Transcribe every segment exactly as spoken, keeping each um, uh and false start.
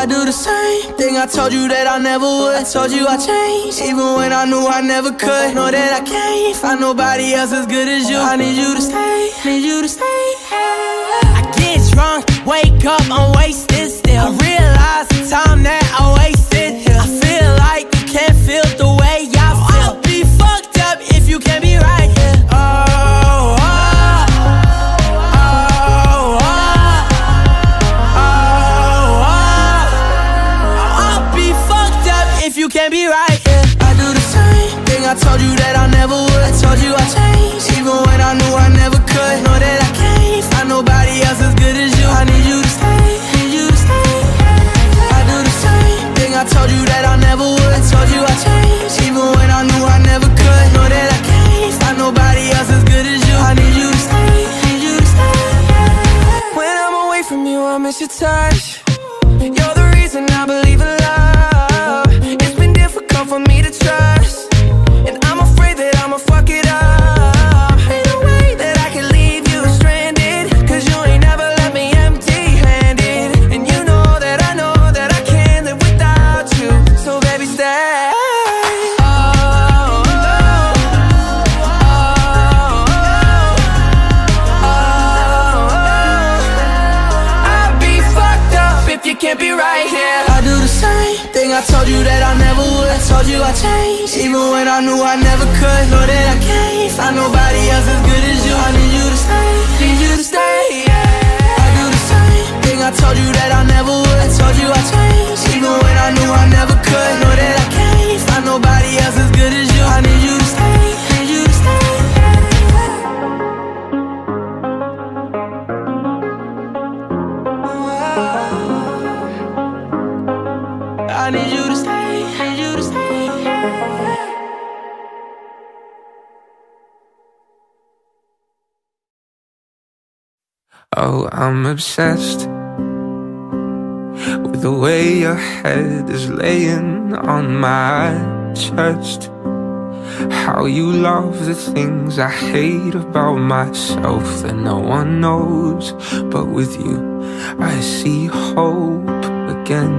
do the same thing I told you that I never would. I told you I changed, even when I knew I never could. Know that I can't find nobody else as good as you. I need you to stay, need you to stay. I get drunk, wake up, I'm wasted still. I realize the time that I wasted here. I feel like you can't feel the way I feel. I'll be fucked up if you can't be right here. Oh, oh, oh, oh, oh, oh. I'll be fucked up if you can't be right here. I do the same thing I told you that I never would. I told you I changed, even when I knew I never could. Know that I can't find nobody else as good as you. I need you to stay, need you to stay. I do the same thing I told you that I never would. I told you I changed, even when I knew I never could. Know that I can't find nobody else as good as you. I need you to stay, need you to stay. When I'm away from you, I miss your touch. You're the reason I believe in love. It's been difficult for me to trust, and I'm afraid that I'ma fuck it up. Ain't no way that I can leave you stranded, cause you ain't never left me empty-handed. And you know that I know that I can't live without you. So baby, stay. Oh, oh, oh, oh, oh. I'll be fucked up if you can't be right here. I do the same thing I told you that I never would. I told you I changed, even when I knew I never could. Know that I can't find nobody else as good as you. I need you to stay, need you to stay, yeah. I do the same thing I told you that I never would. I told you I changed, even when I knew I never could. Know that I can't find nobody else as good as you. I need you to stay, need you to stay. I need you to stay, need you to stay. Oh, I'm obsessed with the way your head is laying on my chest. How you love the things I hate about myself that no one knows. But with you, I see hope again.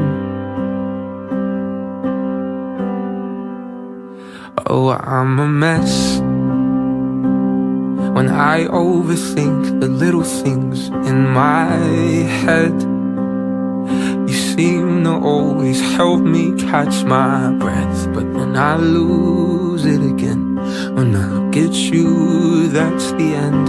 Oh, I'm a mess when I overthink the little things in my head. You seem to always help me catch my breath, but then I lose it again. When I get you, that's the end.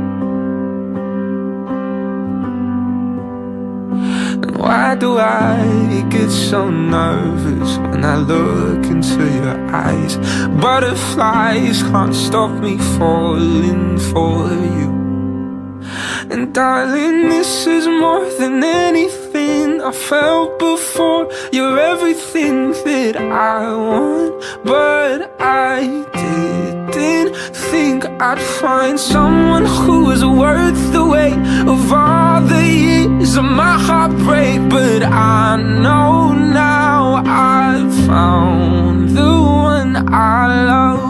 And why do I get so nervous when I look into your eyes? Butterflies can't stop me falling for you. And darling, this is more than anything I felt before. You're everything that I want, but I didn't think I'd find someone who was worth the weight of all the years of my heartbreak. But I know now I've found the one I love.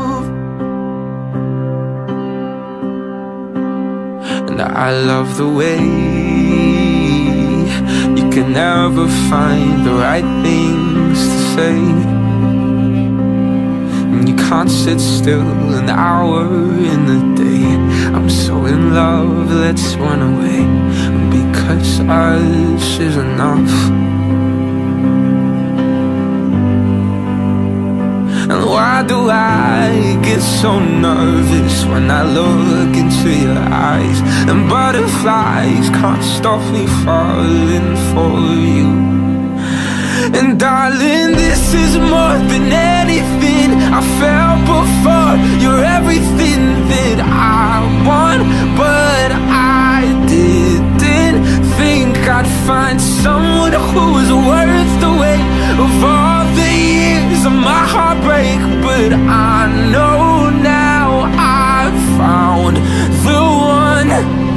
And I love the way you can never find the right things to say. And you can't sit still an hour in the day. I'm so in love, let's run away, because us is enough. And why do I get so nervous when I look into your eyes? And butterflies can't stop me falling for you. And darling, this is more than anything I felt before. You're everything that I want, but I didn't think I'd find someone who was worth the weight of all the years of my heartbreak. But I know now I've found the one.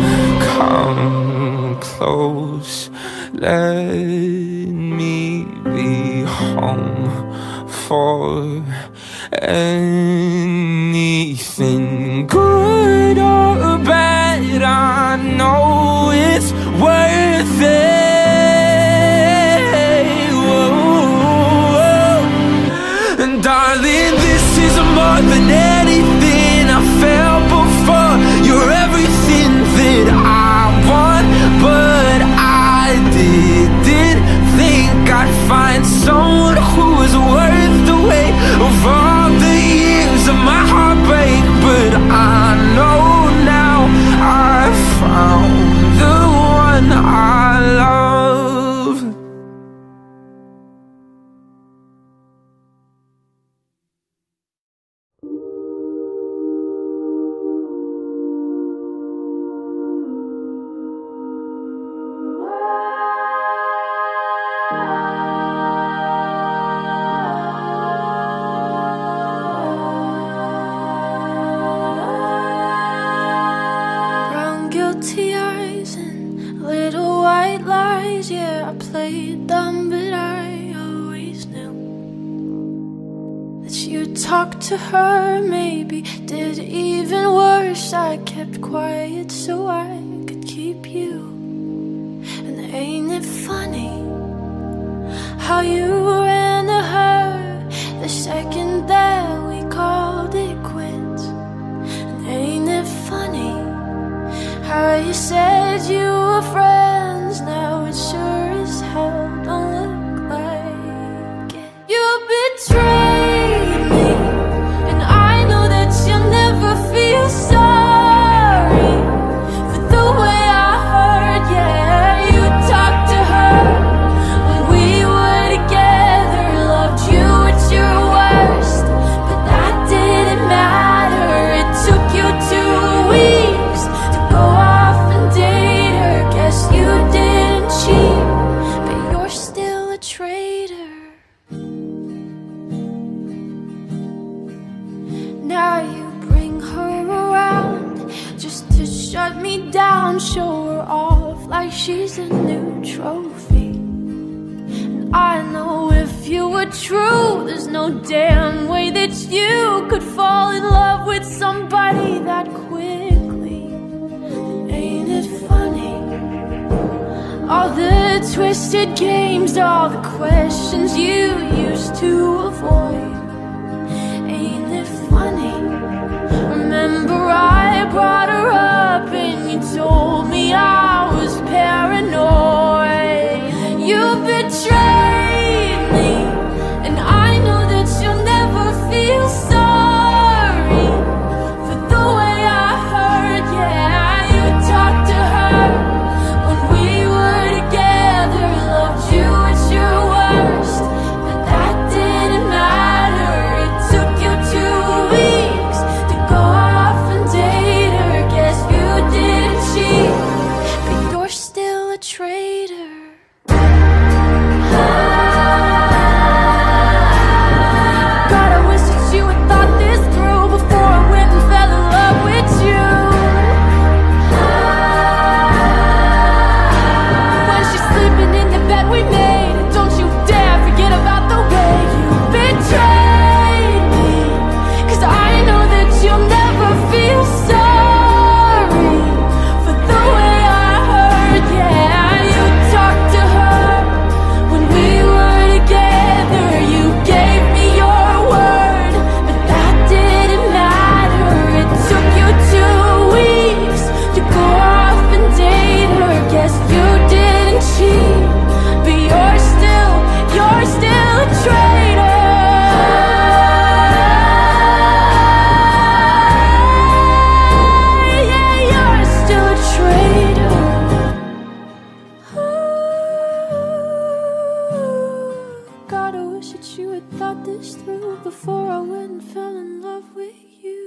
Come close, let me be home for anything good or bad. I know it's worth it. more than anything I felt before. You're everything that I want, but I didn't think I'd find someone who was worth the weight of all the years of my heartbreak. But I know now I found the one I love. Guilty eyes and little white lies. Yeah, I played dumb, but I always knew that you'd talk to her. Maybe did even worse. I kept quiet so I could keep you. And ain't it funny how you ran to her the second that we called it quits? And ain't it funny how you said you were friends? Now it sure as hell don't look like it. You betrayed me, and I know that you'll never feel sorry for the way I hurt. Yeah, you talked to her when we were together, loved you at your worst, but that didn't matter. It took you two weeks to go off and date her. Guess you didn't cheat, but you're still a traitor. Now you bring her around just to shut me down, show her off like she's a new trophy. And I know if you were true, there's no damn way that you could fall in love with somebody that quickly. Ain't it funny? All the twisted games, all the questions you used to avoid. Ain't it funny? Remember I brought her up and you told me I was paranoid. You betrayed me, and I know that you'll never feel sorry for the way I hurt. Yeah, you talked to her when we were together, loved you at your worst, but that didn't matter. It took you two weeks to go off and date her. Guess you didn't cheat, but you're still a traitor. God, I wish that you had thought this through before I went and fell in love with you. When she's sleeping in the bed we made, don't you dare forget about the way you betrayed me. Cause I know that you'll never feel sorry for the way I hurt. Yeah, you talked to her when we were together. You gave me your word, but that didn't matter. It took you two weeks to go off and date her. Guess you didn't cheat, but you're still, you're still a traitor. Yeah, you're still a traitor. God, I wish that you had thought this through before I went and fell in love with you.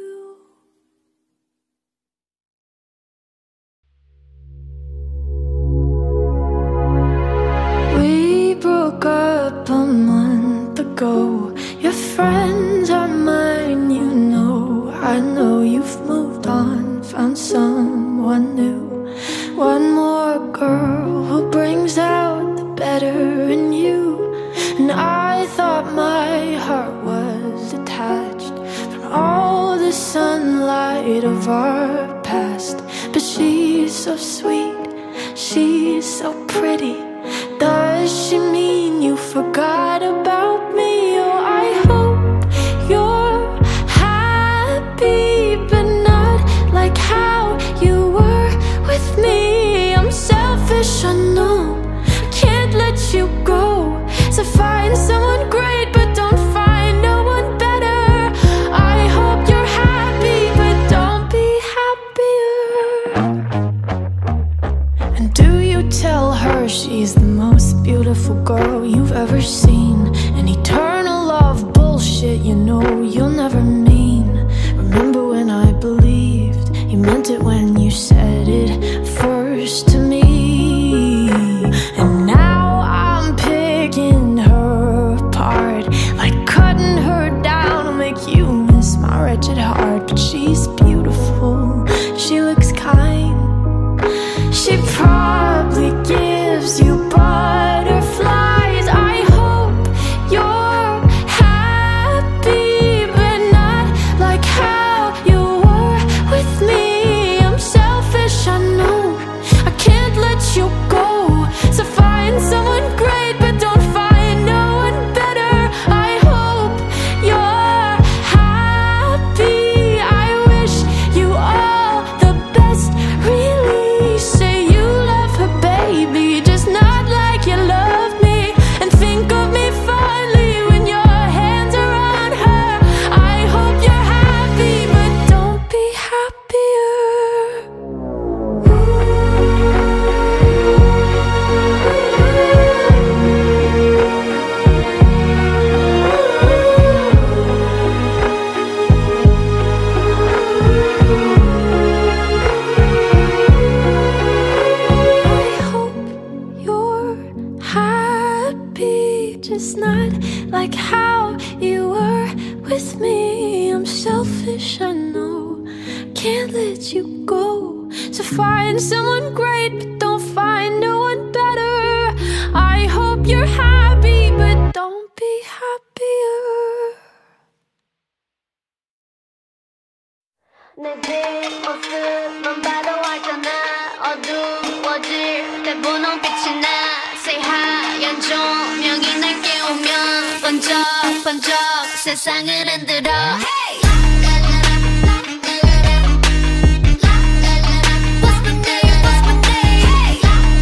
We broke up a month ago. Your friends are mine, you know. I know you've moved on, found someone new. One more girl who brings out the better in you. And I thought my heart was detached from all the sunlight of our past. But she's so sweet, she's so pretty. Does she mean you forgot about me? Oh, I hope you're happy. rigid heart, but she's beautiful. She looks kind. She probably gives you butterflies. I hope you're happy, but not like how you were with me. I'm selfish, I know. I can't let you go. So find someone great, but don't find no one better. I hope you're happy. I wish you all the best, really. Say you love her, baby, just not like you love me. And think of me fondly when your hands are on her. I hope you're happy, but don't be happier. I hope you're happy, just not like how you were with me. I'm selfish, I know. Can't let you go. So find someone great, but don't find no one better. I hope you're happy, but don't be happier. 내 뒷모습만 봐도 알잖아. 어두워질 때 분홍빛이 나. 새하얀 조명이 날 깨우면 번쩍번쩍 세상을 흔들어. Hey! What's my name? What's my name?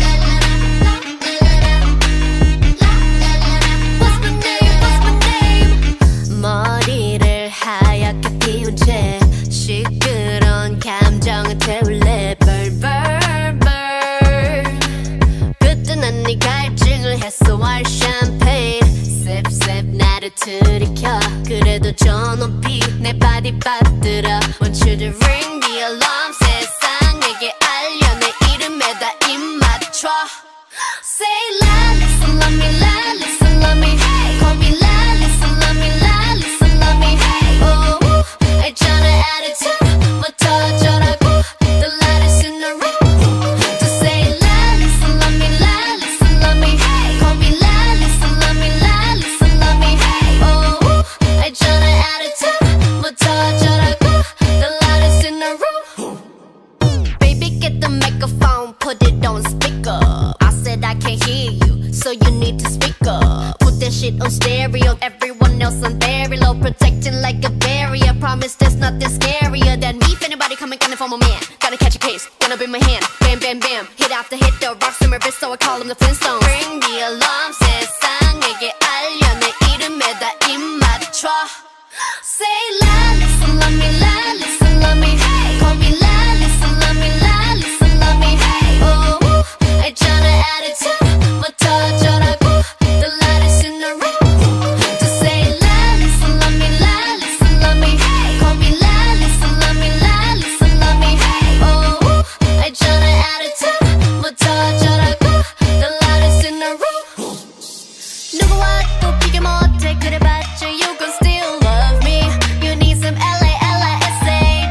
What's my name? What's my name? 머리를 하얗게 피운 채 시끄러운 감정을 태울래. Burn, burn, burn. 그때는 네 갈증을 해소할 샴페인. Sip, sip, 나를 들이켜. 그래도 저 높이 내 바디 빠뜨려. Want you to ring the alarm. 세상에게 알려 내 이름에다 입 맞춰. Say la, listen, love me, la, listen, love me. Hey, call me la, listen, love me, la, listen, love me. Hey, oh, 알잖아 attitude. 뭐 터져라고 the lightest in the room. Just say la, listen, love me, la, listen, love me. Hey, call me la, listen, love me, la, listen, love me. Hey, oh, 알잖아 attitude. 뭐 터져라고 the lightest in the room. Baby, get the microphone, put it on speaker. I said I can't hear you, so you need to speak up. Put that shit on stereo, everyone else on very low, protecting like a barrier. Promise there's nothing scarier than me. If anybody coming, gonna for my man. Gotta catch a case, gonna be my hand. Bam, bam, bam, hit after hit, the rocks in my wrist, so I call them the Flintstones. Ring the alarm, 세상에게 알려 내 이름에다 입 맞춰. Say la, listen, love me, la, listen, love me. Hey, call me la, listen, love me, la, listen, love me. Hey, oh, 알잖아 attitude. 뭐 터져라고 the lightest in the room. Just say la, listen, love me, la, listen, love me. Hey, call me la, listen, love me, la, listen, love me. Hey, oh, 알잖아 attitude. 뭐 터져라고 the lightest in the room. 누구와 또 비교 못해 그래봤자 you gon' still love me. You need some L A L I S A.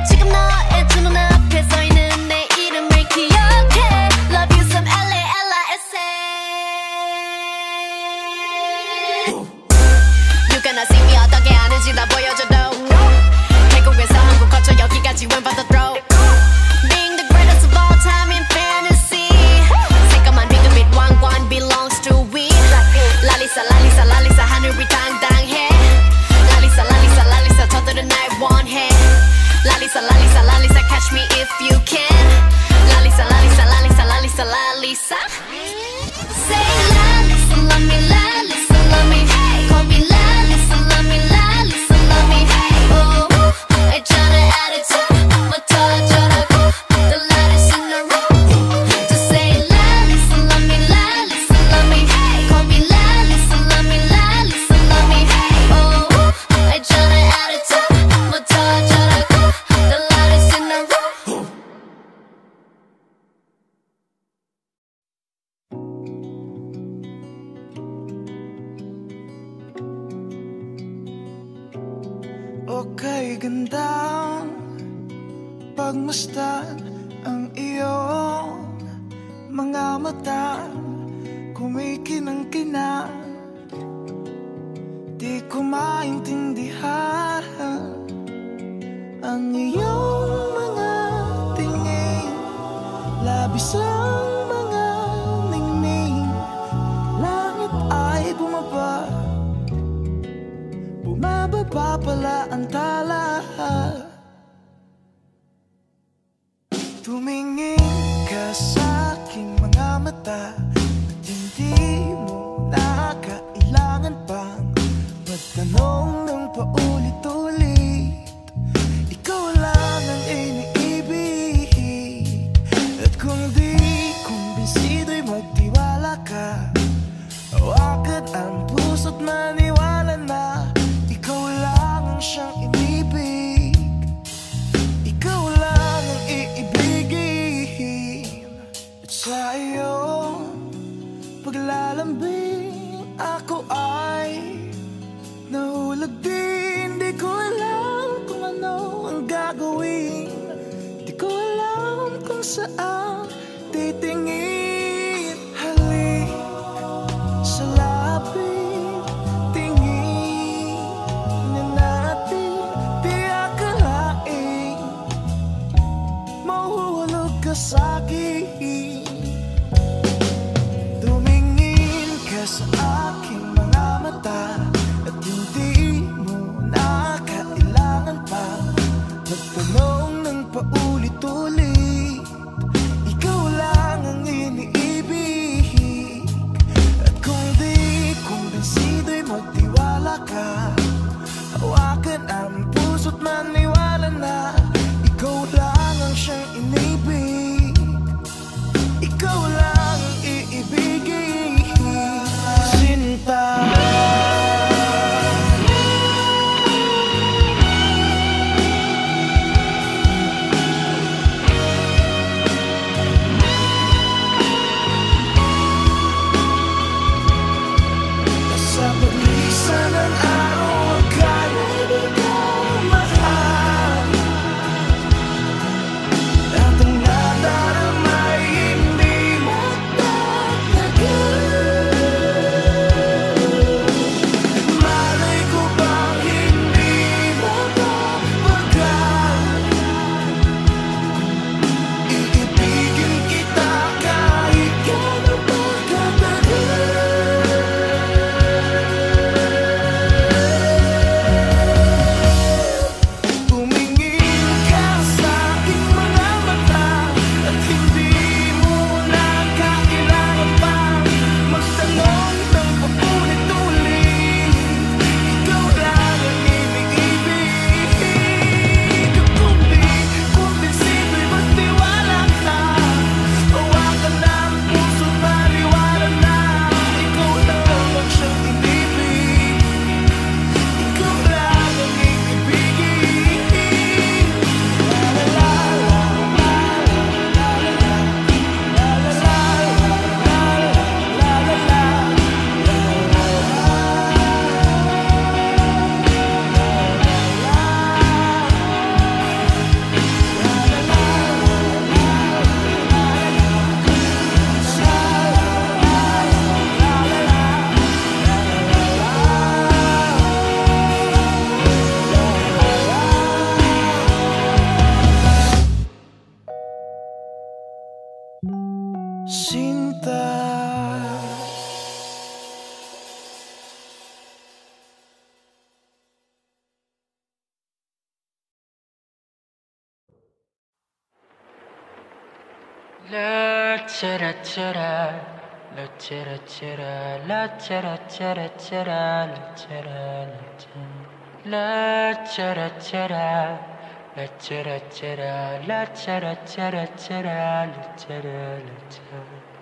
kay gandang pagmasdan ang iyong mga mata, kumikinang-kinang. Di ko maintindihan ang iyong mga tingin, labis ang mga ningning. Langit ay bumaba, bumababa pala ang tala. Tumingin ka sa aking mga mata at hindi mo na kailangan pang magtanong ng paulit-ulit. Ikaw lang ang iniibig, at kung di kumbinsido'y magtiwala ka. Hawakan ang puso't maniwala na ikaw lang ang siyang inibig. Ikaw lang ang iibigin. At sa iyong paglalambing ako ay nahulog din. Di ko alam kung ano ang gagawin, di ko alam kung saan titingin. Halik sa lapit, tingin na natin. Di akalain mahuhulog ka sa'kin. Tumingin ka sa aking mga mata at hindi mo na kailangan pa magtanong ng paulit-ulit. Ikaw lang ang iniibig, at kung di kumbinsido'y magtiwala ka. Hawakan ang puso't maniwala na ikaw lang ang siyang inibig. Ikaw lang ang iibigin. Sinta, sa paglisan ng araw akala di ko mahal, at ang nadaramay hindi magtatagal. Malay ko bang hindi mapapagal, iibigin kita kahit gano'n pa katagal. Tumingin ka sa aking mga mata at hindi mo na kailangan pang magtanong ng paulit-ulit. Ikaw lang ang iniibig. Kung di kumbinsido'y magtiwala ka. Hawakan ng puso't maniwala na ikaw lang ang siyang inibig. Ikaw lang ang iibigin. La la la la la la la la la la la la la. Sinta, La chera chera, la chera chera, la chera chera chera, la chera la chera, la chera chera, la chera chera, la chera chera chera, la chera la chera.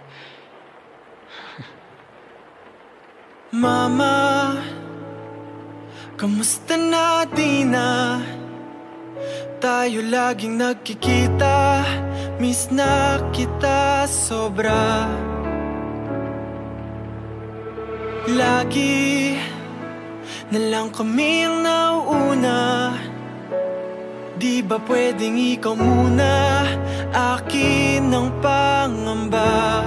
Mama, kamusta na di na tayo laging nagkikita? Miss na kita sobra. Lagi na lang kami ang nauuna. ba pwedeng ikaw muna? Akin ang pangamba.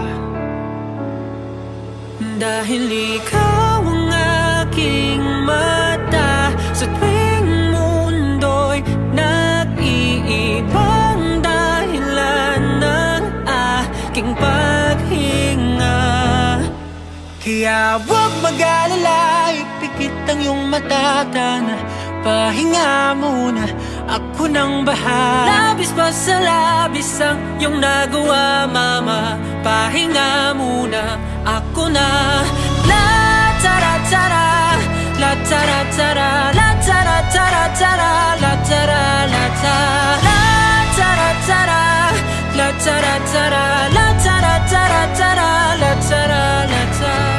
Dahil ikaw ang aking mata sa tuwing mundo'y nag-iibang dahilan ng aking paghinga. Kaya huwag mag-alala, ipikit ang iyong mata, tana, pahinga muna, ako nang bahala. Labis pa sa labis ang iyong nagawa, mama, pahinga muna, ako na. La tara tara, la tara tara, la tara tara tara, la tara la tara, la tara tara, la tara tara, la tara tara tara, la tara la tara.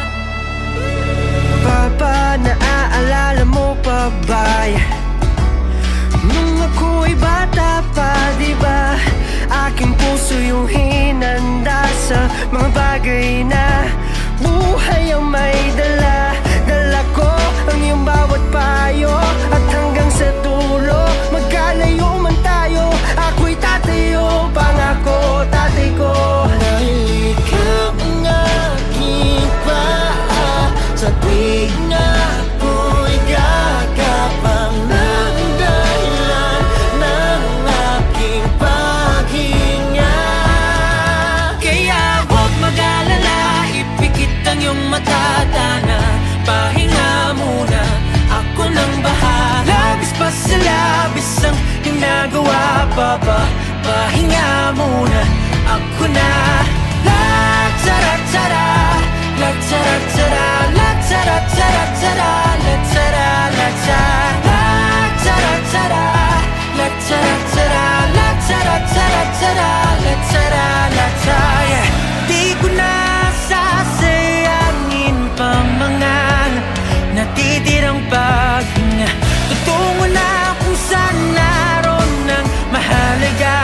Papa, naaalala mo pa ba nung ako'y bata pa, diba? Aking puso yung hinanda sa mga bagay na buhay ang may dala. Dala ko ang iyong bawat payo, at hanggang sa dulo, magkalayo man tayo, ako'y tatayo, pangako tatay ko. Dahil ikaw ang aking paa sa tuwing na ako'y gagapang ng dahilan ng aking paghinga. Kaya huwag mag-alala, ipikit ang iyong mata, tana, pahinga muna, ako nang bahala. Labis pa sa labis ang ginagawa, papa, pahinga muna, ako na. La tara tara, la tara tara, la tara tara tara, la tara la tara, la tara tara, la tara tara, la tara tara tara, la tara la tara. Di ko na sasayangin pa mga natitirang paghinga. Tutungo na kung saan naroon ng mahalaga.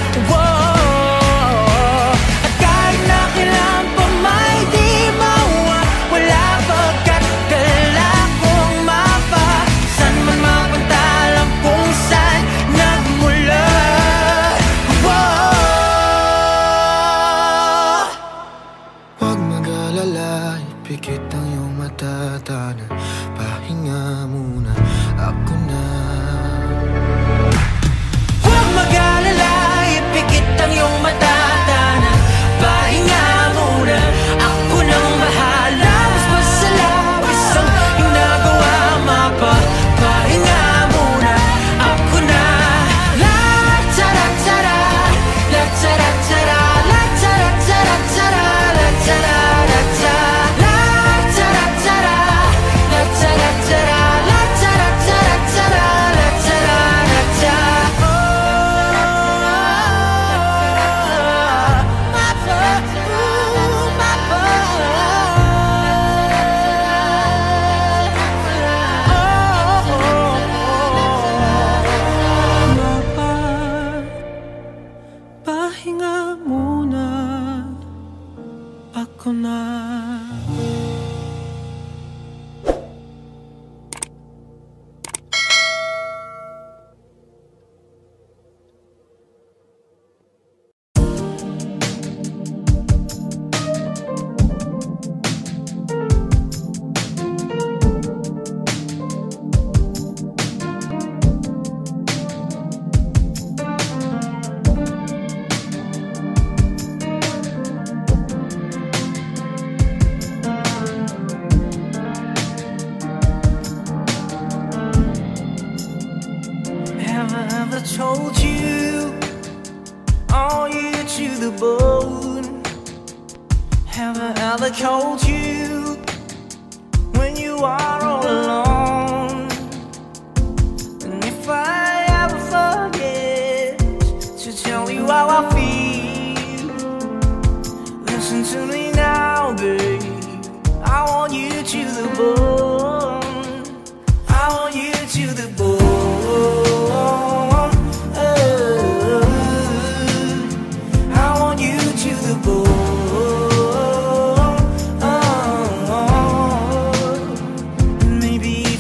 Whoa. At kahit na kailan pa may di mawawala, pagkat dala kong mapa, saan man mapunta, alam kung saan nagmula. Whoa. Huwag mag-alala, ipikit ang iyong mata, tana, pahinga muna, ako na. Huwag mag-alala, ipikit ang iyong mata, tana, pahinga muna, ako nang bahala. Mas pa sa labis ang ginagawa, mapa, pahinga muna, ako na. La tara tara, la tara tara, la tara tara tara, la tara la tara, la tara tara, la tara tara, la tara tara tara, la tara la tara. Pahinga muna, ako na. Have I ever told you, are you to the bone? Have I ever told you, when you are all alone? And if I ever forget to tell you how I feel, listen to me now, babe. I want you to the bone. I want you to the bone. Maybe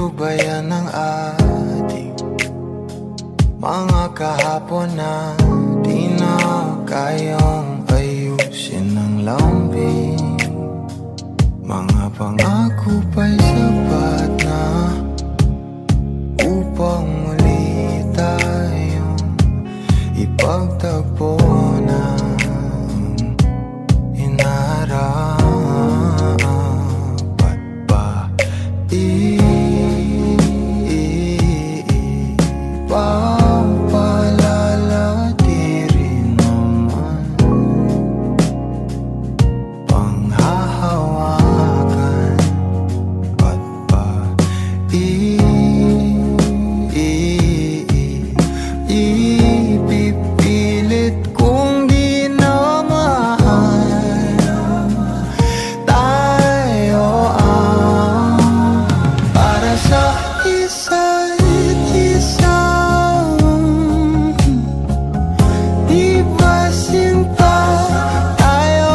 Lubayan ng ating mga kahapon na di na kayang ayusin ng lambing. Mga pangako pa'y sapat na upang muli tayong ipagtagpo na inarapat ba ipapalala di rin naman panghahawakan at ba ipipilit kong di na mahal tayo ang para sa isa't isa. Di ba sinta tayo?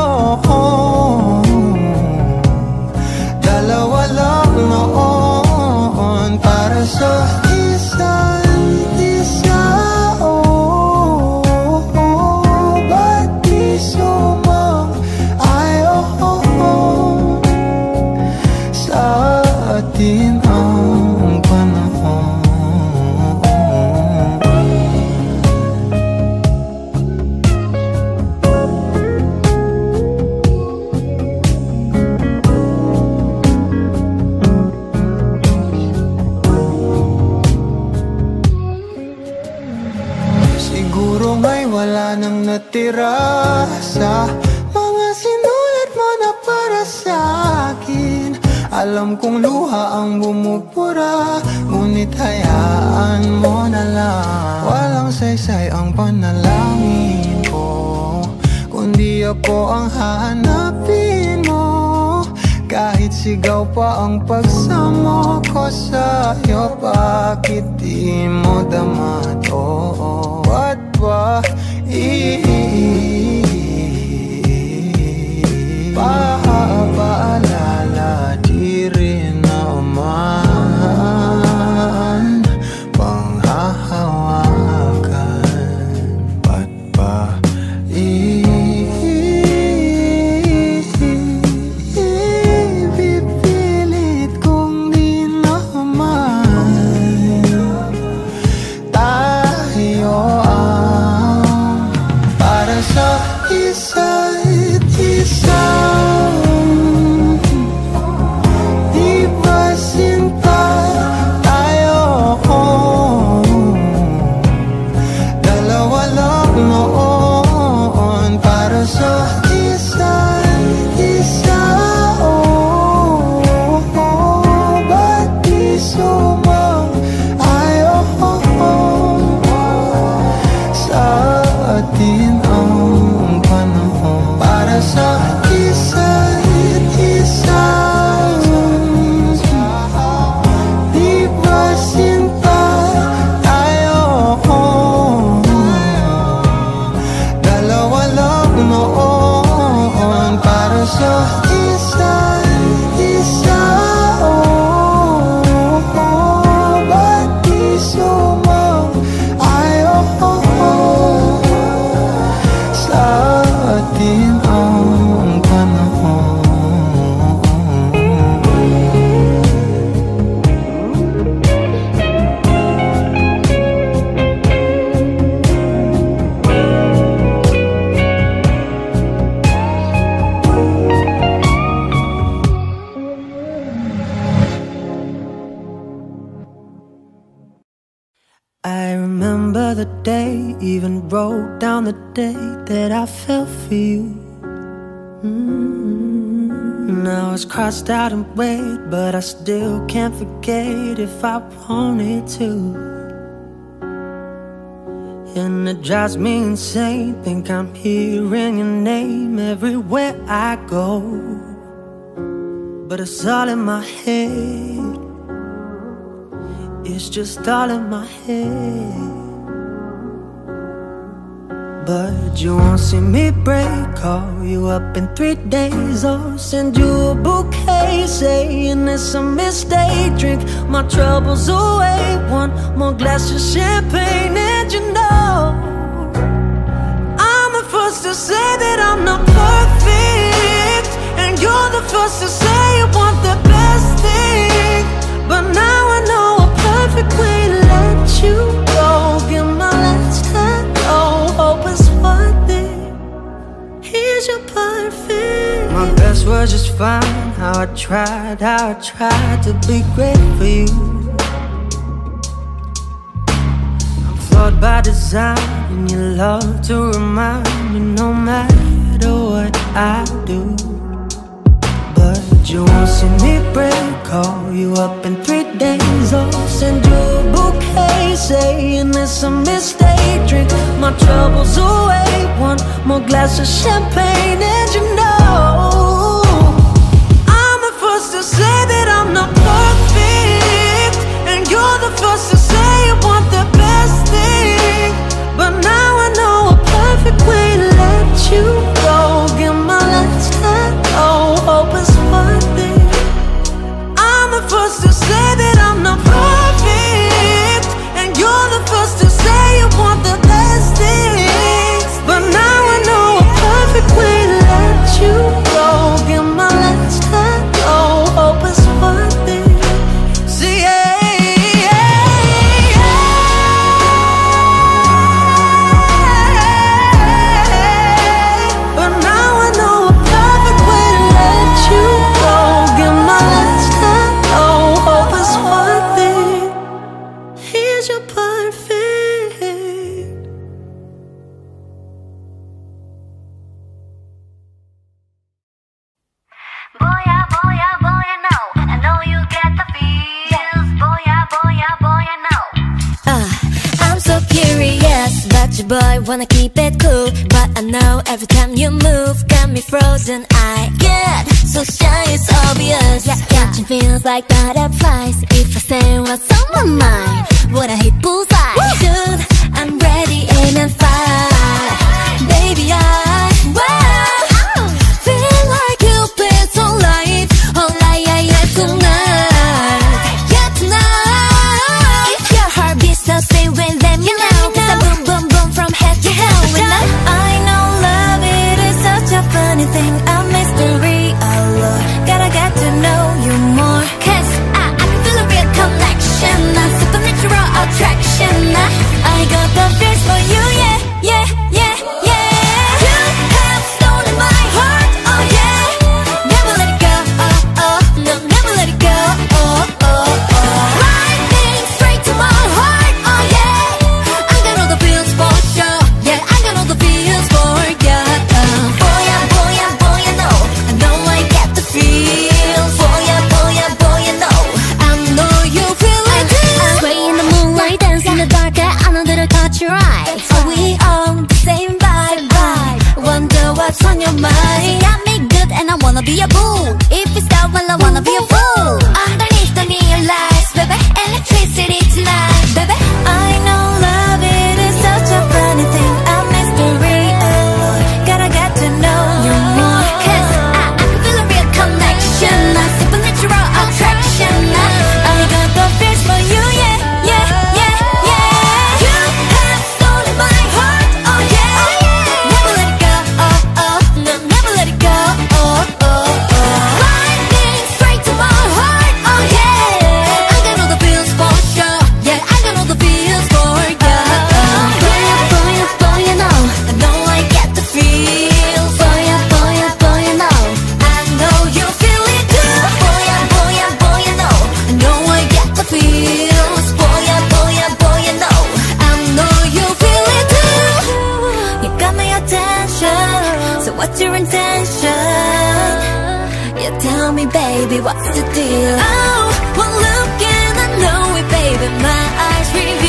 Dalawa lang noon para sa isa't isa. Oh, ba't di sumang-ayon sa atin ang panahon? Siguro nga'y wala nang natira sa mga sinulat mo na para sa akin. Alam kong luha ang bumupura, ngunit hayaan mo na lang. Walang saysay ang panalangin ko, kundi ako ang hahanapin mo. Kahit sigaw pa ang pagsamo ko sa'yo, bakit di mo dama to? Ba't ba ipapaalala di rin naman panghahawakan? Ba't ba ipipilit kong di naman tayo ang para sa isa't isa? Di ba sinta tayo? Dalawa lang noon para sa isa't isa. Oh, ba't di sumang-ayon sa atin ang panahon para sa isa't isa? Di ba sinta tayo? Dalawa lang noon para sa isa't isa. Oh, ba't di sumang-ayon sa atin ang panahon? I remember the day, even wrote down the day that I fell for you. Mm-hmm. Now it's crossed out and weighed, but I still can't forget if I wanted to. And it drives me insane, think I'm hearing your name everywhere I go. But it's all in my head, it's just all in my head. but you won't see me break. Call you up in three days or send you a bouquet saying it's a mistake. Drink my troubles away, one more glass of champagne. And you know I'm the first to say that I'm not perfect, and you're the first to say you want the best thing. But now I know a perfect way to let you go. Give my last hello, hope it's worth it. Here's your perfect. My best was just fine. How I tried, how I tried to be great for you. I'm flawed by design, and you love to remind me no matter what I do. But you won't see me break. Call you up in three days or send you a bouquet saying it's a mistake. Drink my troubles away, one more glass of champagne. And you know I'm the first to say that I'm not perfect, and you're the first to say you want the best thing. But now I know a perfect way to let you go. Give my last hello, hope it's worth it. I'm the first to say that I'm not perfect, and you're the first to say you want the best things. But now I know a perfect way to let you go. Give my last hello, hope it's worth it. See, yeah, yeah, yeah. But now I know a perfect way to let you go. Give my last hello, hope it's worth it. Here's your perfect. Boya, boya, boya, no. I know you get the feels. Boya, boya, boya, no. Uh, I'm so curious, but your boy wanna keep it cool. But I know every time you move, got me frozen. I get so shy, it's obvious. Yeah, catching feels like butterflies. If I say what's on my mind, would I hit bullseye? Dude, I'm ready, aim and fire. Baby, I wow, feel like Cupid's on life. Oh, yeah, yeah, yeah, tonight. Yeah, tonight. If your heart beats so stay with them, you know. Cause I boom, boom, boom from head to toe. And I, I know love, it is such a funny thing, a mystery. Oh Lord, gotta get to know you more. Cause I, I can feel a real connection, a supernatural attraction. I, I got the feels for you, yeah, yeah, yeah, yeah. You have stolen my heart, oh yeah. Never let it go, oh, oh, no, never let it go, oh, oh, oh. Lightning straight to my heart, oh yeah. I got all the feels for sure, yeah, I got all the feels for ya. Uh, boya, boya, boya, no, I know I get the feels. Boya, boya, boya, no, I know you feel it too. Sway in the moonlight, dance in the dark, I know that I caught your eye. Are we on the same vibe? vibe? Wonder what's on your mind. You got me good and I wanna be a boo. If you stop, well I wanna be a fool. Underneath the neon lights, baby, electricity tonight, baby. I know love, it is such a funny thing, a mystery. Oh, gotta get to know you more. Cause I, I can feel a real connection, a supernatural attraction. I, I got the feels for you, yeah, yeah, yeah, yeah. You have stolen my heart, oh yeah. Never let it go, oh, oh, no, never let it go, oh, oh, oh. Lightning straight to my heart, oh yeah. I got all the feels for sure, yeah, I got all the feels for ya. Boya, boya, boya, no, I know I get the feels. Boya, boya, boya, no, I know you feel it too. Boya, boya, boya, no, I know I get the feels. Boya, boya, boya, no, I know you feel it too. You got my attention, so what's your intention? You tell me, baby, what's the deal? Oh, one look and I know it, baby. My eyes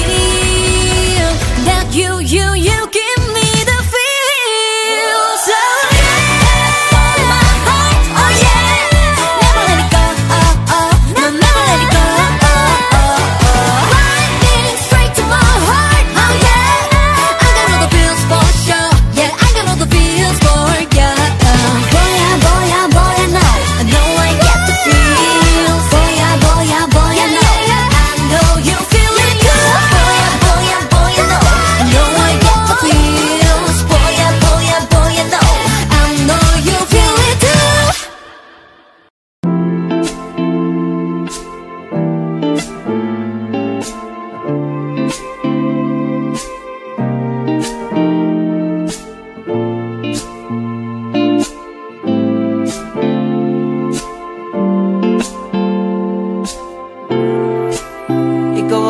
reveal that you, you, you give me the feels. Oh yeah, my heart, oh yeah. Never let it go, oh oh, no, never let it go, oh oh, oh. Lightning straight to my heart, oh yeah. I got all the feels for sure.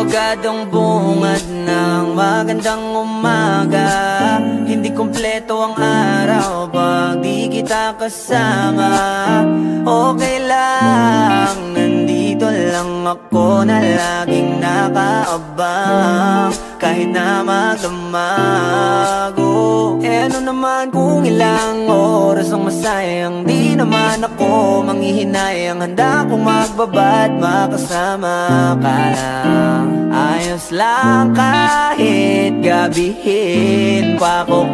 agad ang bungad ng magandang umaga. Hindi kompleto ang araw pag di kita kasama. Okay lang, nandito lang ako na laging nakaabang. Kahit na magdamag, oh. Eh ano naman kung ilang oras ang masayang, di naman ako manghihinayang. Handa kong magbabad, makasama ka lang. Ayos lang kahit gabihin pa ko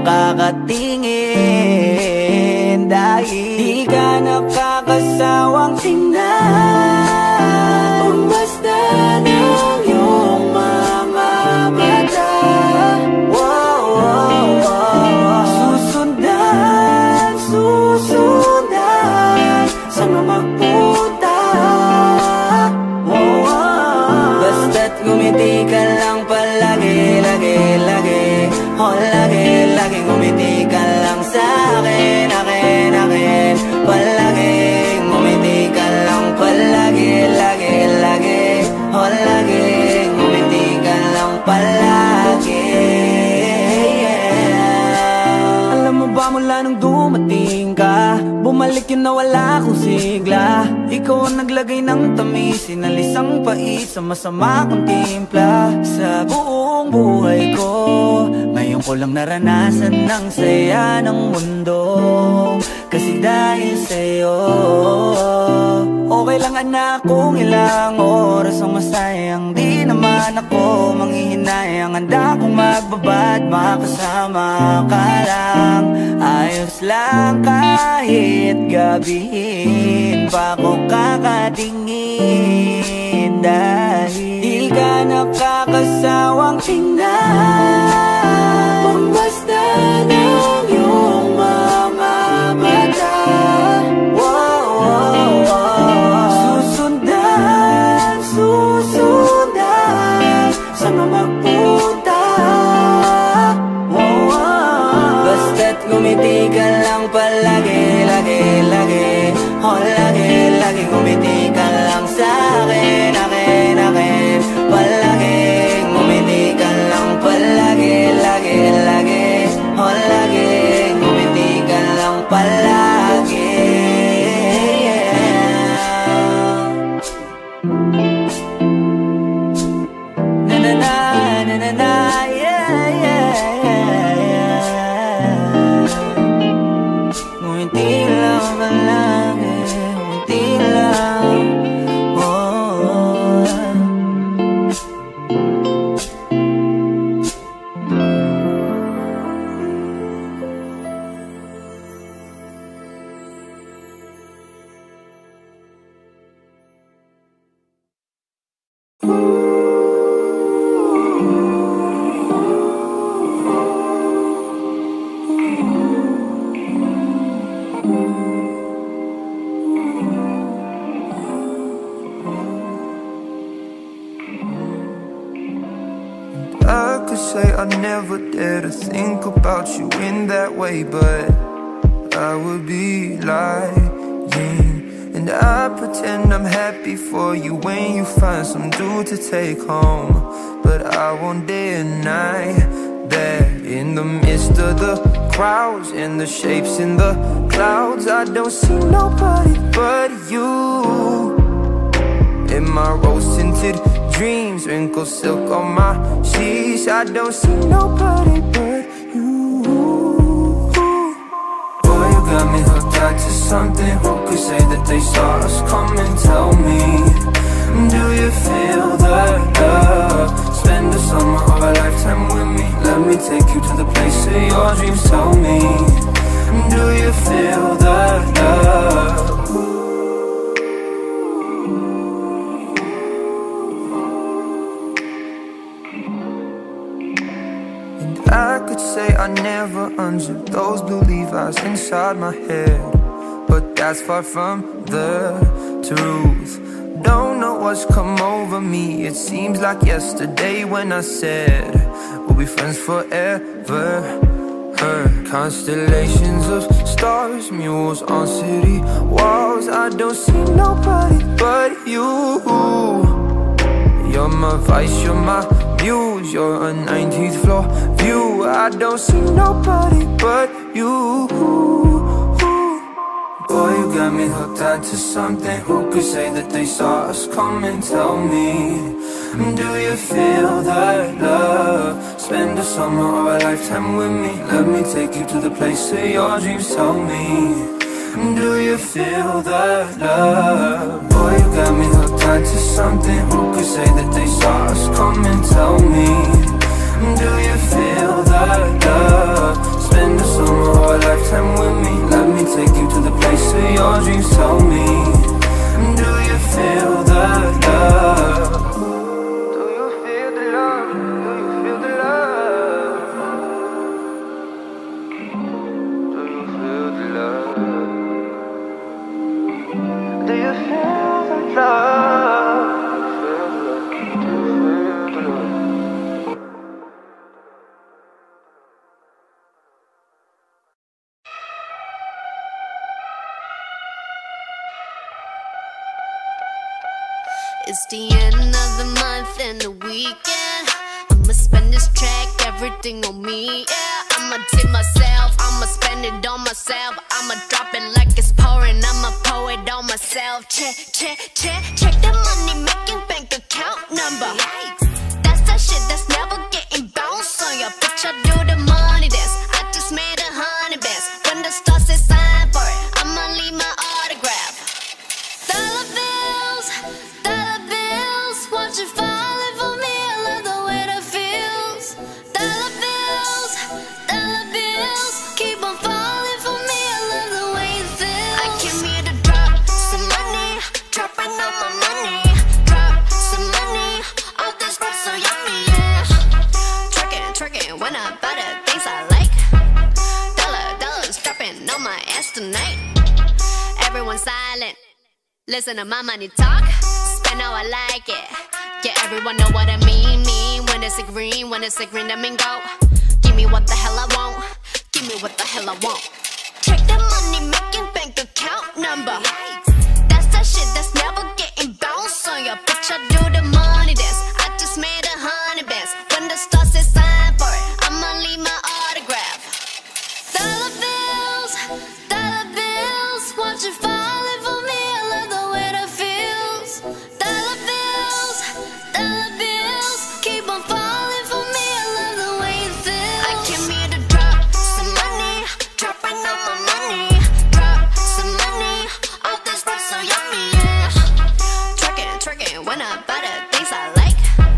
kakatingin. Dahil di ka nakakasawang tingnan, basta ng iyong mga mata. Wow, wow, wow. Susundan, susundan, saan mo magpunta? Wow, wow. Basta't ngumiti ka lang palagi, lagi, lagi. Oh, lagi, lagi ngumiti ka lang sa'kin, akin, akin. Palagi, ngumiti ka lang palagi, lagi, lagi. Oh, lagi, ngumiti ka lang palagi, yeah. Alam mo ba mula nung dumating ka, bumalik yun na wala akong sigla. Ikaw ang naglagay ng tamis, sinalis ang pait sa masama kong timpla. Sa buong buhay ko, ngayon ko lang naranasan ng saya ng mundo. Kasi dahil sa'yo, okay lang anak kung ilang oras ang masayang. Di naman ako manghihinayang, handa kong magbabad, makasama ka lang. Ayos lang kahit gabihin pa ko kakatingin. Dahil di ka nakakasawang tingnan, basta ng iyong mga mata. Wow, wow, wow. Susundan, susundan, saan mo magpunta? Wow, wow. Basta't ngumiti ka lang palagi, lagi, lagi. Oh, lagi, lagi ngumiti ka lang sa'kin, akin, akin. Palagi, ngumiti ka lang palagi, lagi, lagi. Oh, lagi, ngumiti ka lang palagi, yeah. Na na na, na na na, yeah, yeah, yeah, yeah. Ngumiti lang palagi, ngumiti lang, oh. I could say I never dare to think about you in that way, but I would be lying. And I pretend I'm happy for you when you find some dude to take home. But I won't deny that in the midst of the crowds and the shapes in the clouds, I don't see nobody but you. In my rose-tinted dreams, wrinkled silk on my sheets, I don't see nobody but you. Boy, you got me hooked out to something. Who could say that they saw us coming? Tell me, do you feel the love? Spend the summer of a lifetime with me. Let me take you to the place of your dreams. Tell me, do you feel the love? I could say I never unzipped those blue Levi's inside my head, but that's far from the truth. Don't know what's come over me. It seems like yesterday when I said we'll be friends forever. Her constellations of stars, mules on city walls, I don't see nobody but you. You're my my vice, you're my muse. You're a nineteenth floor view. I don't see nobody but you. Boy, you got me hooked onto something. Who could say that they saw us coming? Tell me, do you feel that love? Spend a summer or a lifetime with me. Let me take you to the place of your dreams. Tell me, do you feel that love? Boy, you got me hooked onto something. Who could say that they saw us coming? Tell me, do you feel that love? Spend a summer or a lifetime with me. Let me take you to the place of your dreams. Tell me, do you feel that love? Do you feel the love? Do you feel the love? Do you feel the love? Do you feel the love? It's the end of the month and the weekend. I'ma spend this track, everything on me, yeah. I'ma tip myself, I'ma spend it on myself. I'ma drop it like it's pouring, I'ma pour it on myself. Check, check, check, check the money making bank account number. That's that shit that's never getting bounced on your bitch. I do the money dance, I just made a hundred bands. When the stars say sign for it, I'ma leave my autograph. Dollar bills, dollar bills, watch it falling for me. I love the way that feels. Dollar bills, dollar bills, keep on falling for me. I love the way it feels. I came here to drop some money, dropping all my money. Drop some money, all this stuff so yummy, yeah. Tricking, tricking, when I buy the things I like. Dollar, dollars dropping on my ass tonight. Everyone silent. Listen to my money talk, spend how I like it. Yeah, everyone know what I mean, mean. When it's a green, when it's a green, that mean go. Give me what the hell I want, give me what the hell I want. Check the money making bank account number. That's that shit that's never getting bounced on your bitch. I do the money dance, I just made a hundred bands. When the stars say sign for it, I'ma leave my autograph. Dollar bills, dollar bills, watch it falling for me. I love the way that feels. Dollar bills, dollar bills, keep on falling for me. I love the way it feels. I came here to drop some money, dropping all my money. Drop some money, all this stuff so yummy, yeah. Tricking, tricking, when I buy the things I like.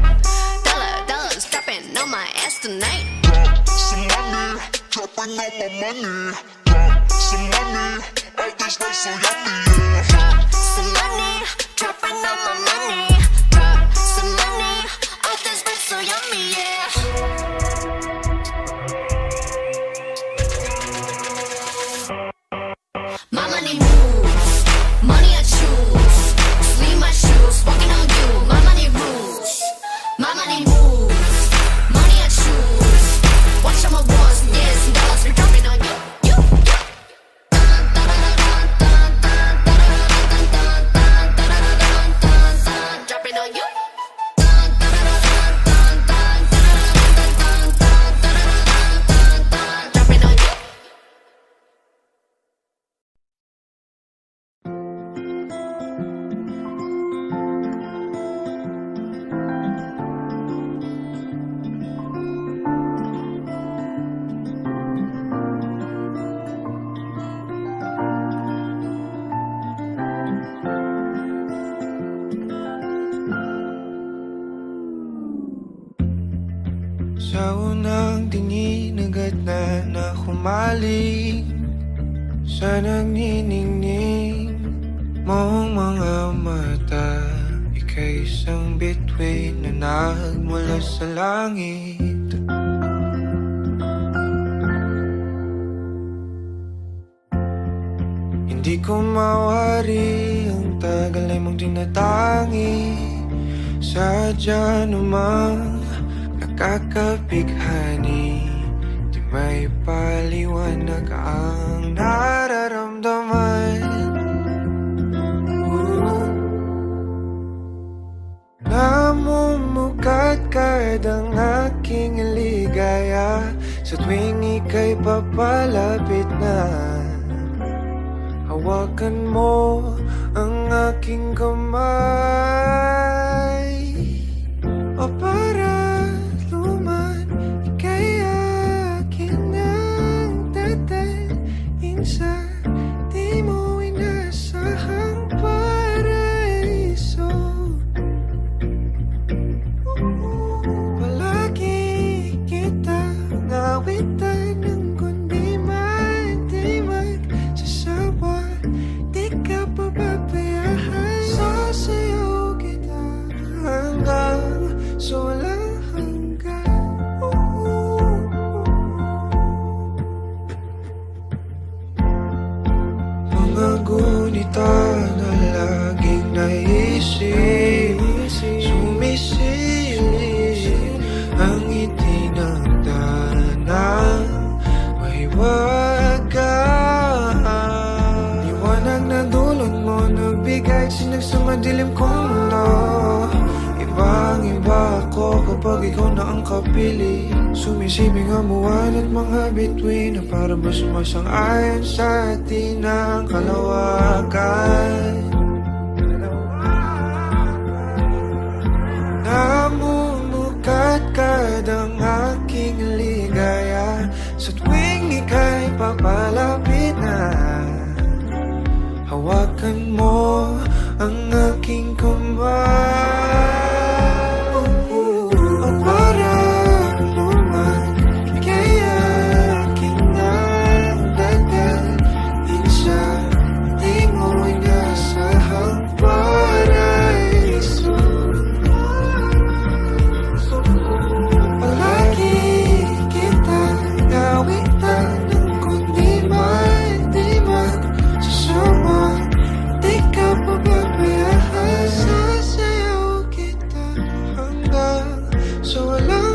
Dollar, dollars dropping on my ass tonight. Drop some money, dropping all my money. Drop some money, all this stuff so yummy, yeah. Drop some money, dropping all my money. Drop some money, all this stuff so yummy, yeah. My money moves, money I choose. Sleeve my shoes, walking on you. My money rules, my money moves, money I choose. Watch all my ones, yes, dollars be dropping on you, you, you. Dun, dun, dun, dun, dun, dun, dun, dun, dun, dun, dun, dun, dun, dun, dropping on you. Dun, dun, dun, dun, dun, dun, dun, dun, dun, dun, dun, dun, dun, dropping on you. Sa unang tingin agad na na humaling sa nagniningning mong mga mata. Ika'y isang bituin na nagmula sa langit. Hindi ko mawari ang tagal ay mong tinatangi. Sadya namang nakakabighani, di may paliwanag ang nararamdaman. Namumuhay agad ang aking ligaya sa tuwing ika'y papalapit na. Hawakan mo ang aking kamay, o para luman ika'y akin ang tatalin sa di mo inasahang paraiso. Palagi kita nawitan ng kundi man di magsasawa. Di ka pababayaan, sasayaw kita hanggang sa walang hanggan. Mga gunita na laging naisip, sumisilip ang ngiti ng tanang may wagas. Liwanag na dulot mo, nagbigay sinag sa madilim kong mundo. Ibang-iba ako kapag ikaw na ang kapili. Sumisibing amuan at mga bituin na para ba sumasang-ayon sa atin ang kalawakan. Namumukat-kad ang aking ligaya sa tuwing ika'y papalapit na. Hawakan mo ang aking kamay, o para luman ika'y aking nagdadalhin sa di mo inasahang paraiso. Palagi kita nawitan ng kundi man di magsasawa. Di ka pababayaan, sasayaw kita hanggang sa walang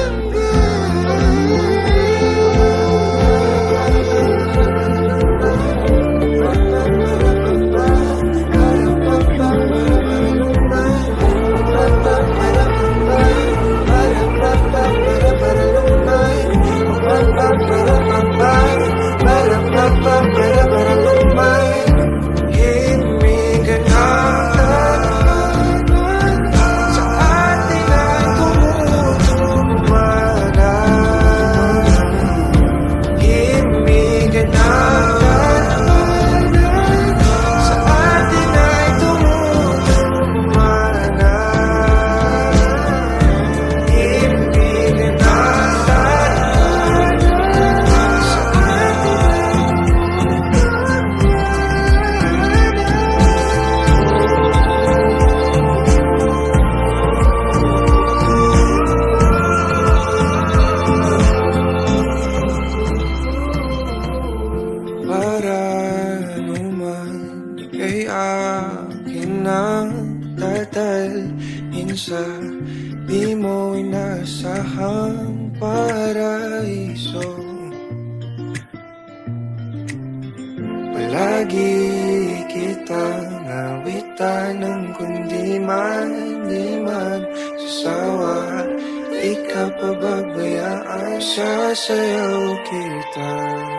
sasayaw kita,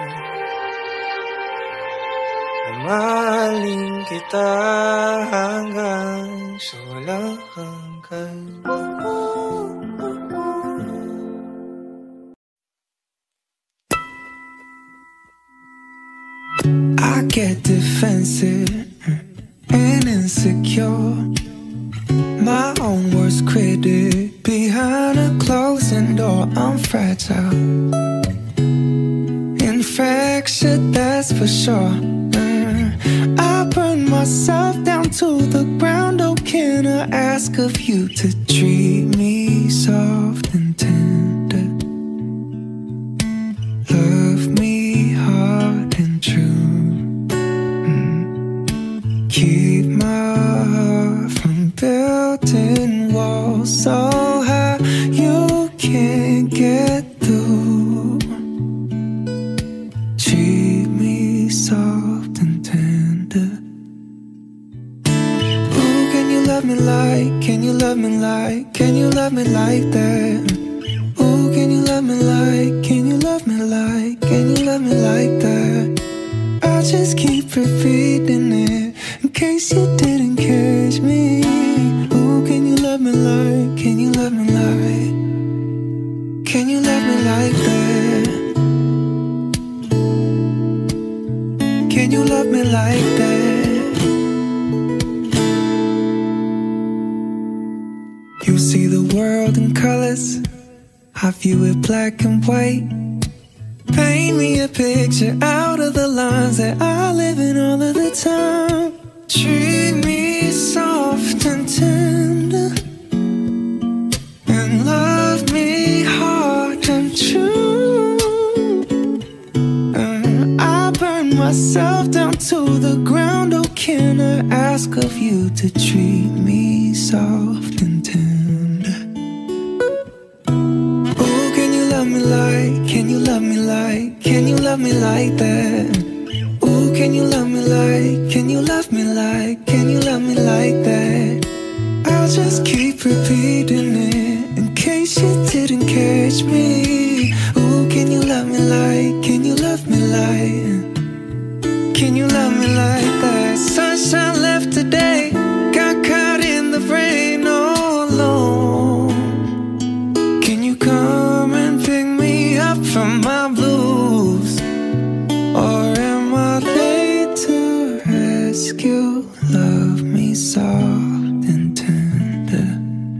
mahalin kita hanggang sa walang hanggan. I get defensive and insecure, my own worst critic. Behind a closing door, I'm fragile, infractured, that's for sure. mm. I burn myself down to the ground. Oh, can I ask of you to treat me soft and tender, love me hard and true, mm. keep my heart from building walls so high you can't get through. Treat me soft and tender. Ooh, can you love me like, can you love me like like, can you love me like that? Ooh, can you love me like, can you love me like, can you love me like that? I'll just keep repeating it in case you didn't catch me. Ooh, can you love me like, can you love me like, can you love me like that? Can you love me like that? You see the world in colors, I view it black and white. Paint me a picture out of the lines that I live in all of the time. Treat me soft and tender, and love me hard and true. And I burn myself down to the ground. Oh, can I ask of you to treat me soft and tender? Love me like, can you love me like, can you love me like that? Ooh, can you love me like, can you love me like, can you love me like that? I'll just keep repeating it in case you didn't catch me. Ooh, can you love me like, can you love me like, can you love me like that? Sunshine left today, got caught in the rain all alone. Can you come and pick me up from my blues? Or am I late to rescue? Love me soft and tender.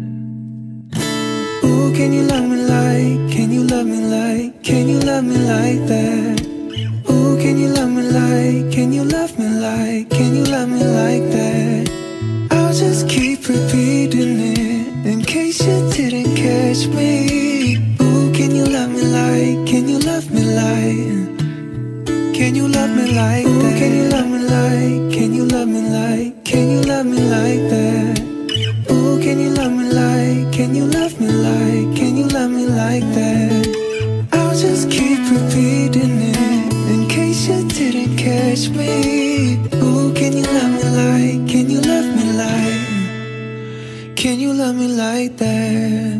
Ooh, can you love me like, can you love me like, can you love me like that? Ooh, can you love me like, can you love me like, can you love me like that? I'll just keep repeating it in case you didn't catch me. Ooh, can you love me like, can you love me like, can you love me like that? Ooh, can you love me like, can you love me like, can you love me like that? Ooh, can you love me like, can you love me like, can you love me like that? I'll just keep repeating it in case you didn't catch me. Ooh, can you love me like, can you love me like, can you love me like that?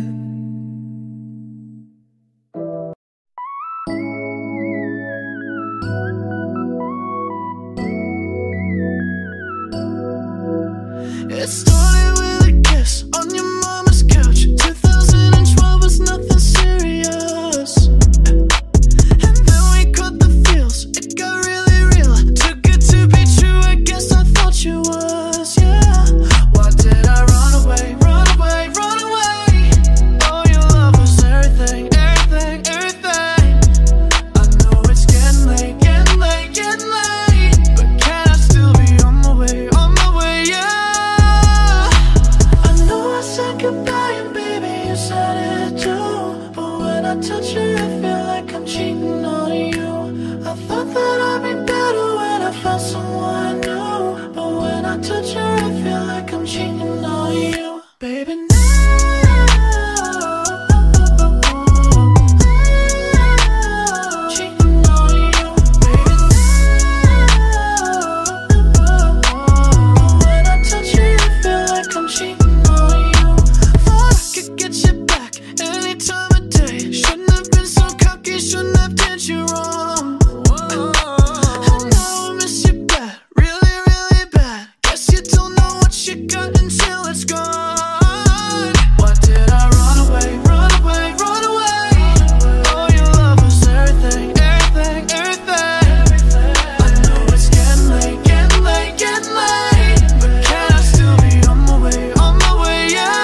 It started with a kiss on your mama's couch. two thousand twelve was nothing serious. And then we caught the feels, it got really real. Too good to be true, I guess I thought you was, yeah. Why did I run away, run away, run away? Oh, your love was everything, everything, everything. I know it's getting late, getting late, getting late, but can I still be on my way, on my way, yeah. Goodbye, and baby, you said it too. But when I touch you, I feel like I'm cheating on you. I thought that I'd be better when I found someone new. But when I touch you, I feel like I'm cheating on you. Baby, now cheating on you. Baby, now when I touch you, I feel like I'm cheating. Get you back any time of day. Shouldn't have been so cocky, shouldn't have did you wrong. And now I miss you bad, really, really bad. Guess you don't know what you got until it's gone. Why did I run away, run away, run away? Oh, your love was everything, everything, everything. I know it's getting late, getting late, getting late, but can I still be on my way, on my way, yeah.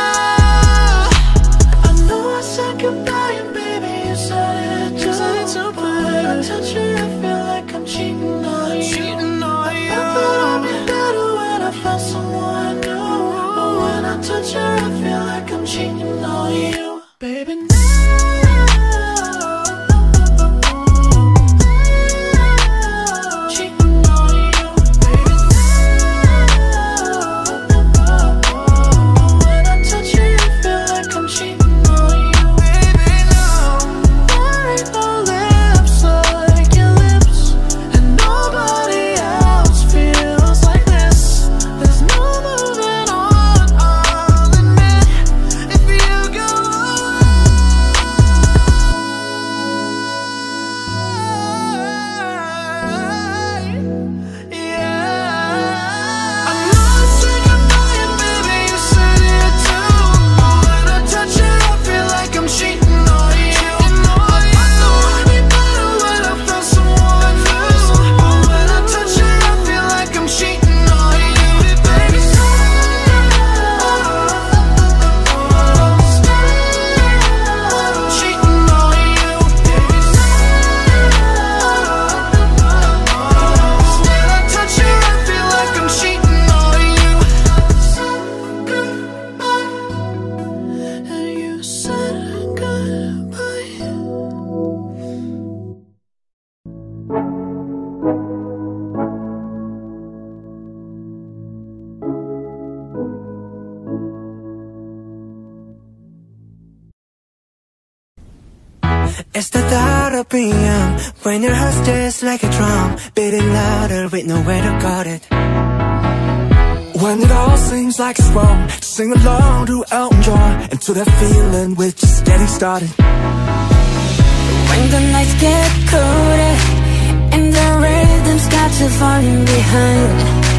Goodbye, and baby, you said it too. But when I touch you, I feel like I'm cheating on you. Cheating on you. I thought I'd be better when I found someone new. But when I touch you, I feel like I'm cheating on you. Baby, now cheating on you. Baby, now when I touch you, I feel like I'm cheating. It's the thought of being young, when your heart's just like a drum, beating louder with nowhere to guard it. When it all seems like it's wrong, sing along to Elton John, and to that feeling we're just getting started. When the nights get colder and the rhythm's got you falling behind,